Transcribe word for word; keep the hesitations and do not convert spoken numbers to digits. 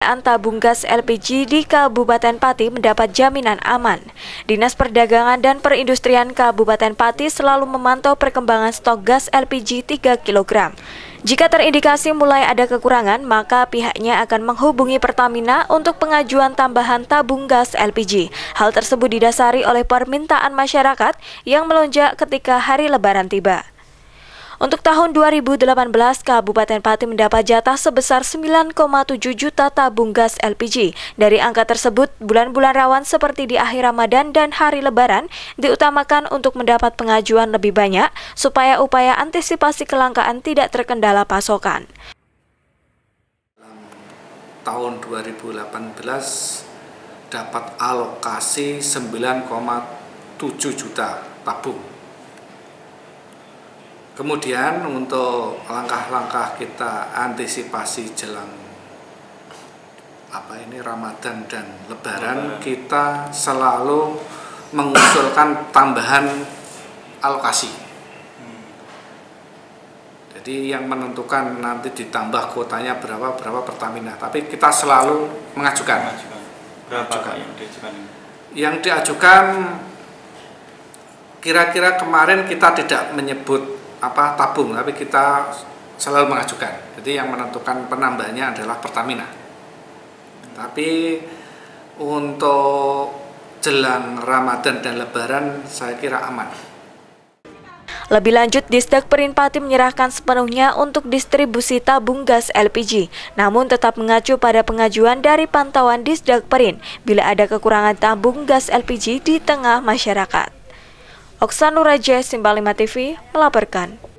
Tabung gas L P G di Kabupaten Pati mendapat jaminan aman. Dinas Perdagangan dan Perindustrian Kabupaten Pati selalu memantau perkembangan stok gas L P G tiga kilogram. Jika terindikasi mulai ada kekurangan, maka pihaknya akan menghubungi Pertamina untuk pengajuan tambahan tabung gas L P G. Hal tersebut didasari oleh permintaan masyarakat yang melonjak ketika hari Lebaran tiba. Untuk tahun dua ribu delapan belas, Kabupaten Pati mendapat jatah sebesar sembilan koma tujuh juta tabung gas L P G. Dari angka tersebut, bulan-bulan rawan seperti di akhir Ramadan dan hari Lebaran diutamakan untuk mendapat pengajuan lebih banyak supaya upaya antisipasi kelangkaan tidak terkendala pasokan. Tahun dua ribu delapan belas dapat alokasi sembilan koma tujuh juta tabung. Kemudian untuk langkah-langkah kita antisipasi jelang apa ini Ramadan dan Lebaran, kita selalu mengusulkan tambahan alokasi. Jadi yang menentukan nanti ditambah kuotanya berapa berapa Pertamina, tapi kita selalu mengajukan. Berapa mengajukan. yang diajukan? Yang diajukan kira-kira kemarin kita tidak menyebut apa tabung, tapi kita selalu mengajukan. Jadi yang menentukan penambahannya adalah Pertamina. Tapi untuk jelang Ramadan dan Lebaran saya kira aman. Lebih lanjut, Disdak Perin Pati menyerahkan sepenuhnya untuk distribusi tabung gas L P G, namun tetap mengacu pada pengajuan dari pantauan Disdak Perin bila ada kekurangan tabung gas L P G di tengah masyarakat. Oksan Nuraja, Simba lima T V, melaporkan.